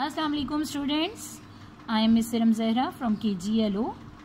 Assalamu alaikum students. I am Miss Siram Zahra from KGLO.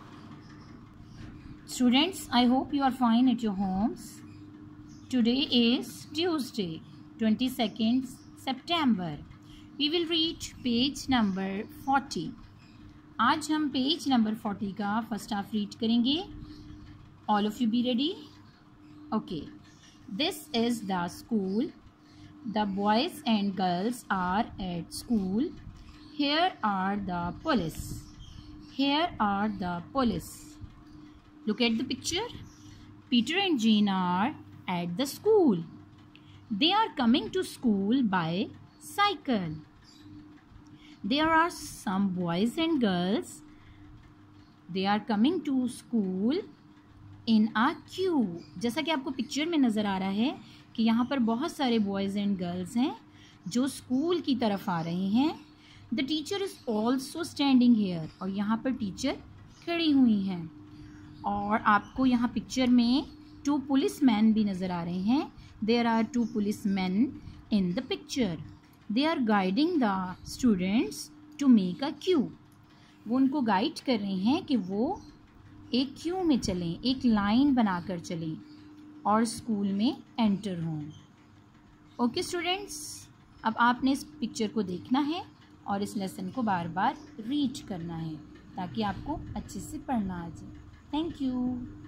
Students, I hope you are fine at your homes. Today is Tuesday, 22nd September. We will read page number 40. आज हम page number 40 का first half read करेंगे. All of you be ready? Okay. This is the school. The boys and girls are at school. Here are the police. Here are the police. Look at the picture. Peter and Jane are at the school. They are coming to school by cycle. There are some boys and girls. They are coming to school in a queue. जैसा कि आपको picture में नज़र आ रहा है कि यहाँ पर बहुत सारे बॉयज़ एंड गर्ल्स हैं जो स्कूल की तरफ आ रहे हैं. The teacher is also standing here. और यहाँ पर टीचर खड़ी हुई हैं. और आपको यहाँ पिक्चर में 2 पुलिस मैन भी नज़र आ रहे हैं. There are 2 police man in the picture. They are guiding the students to make a queue. वो उनको गाइड कर रहे हैं कि वो एक क्यू में चलें, एक लाइन बनाकर चलें और स्कूल में एंटर हों. ओके स्टूडेंट्स, अब आपने इस पिक्चर को देखना है और इस लेसन को बार बार रीड करना है ताकि आपको अच्छे से पढ़ना आ जाए. Thank you.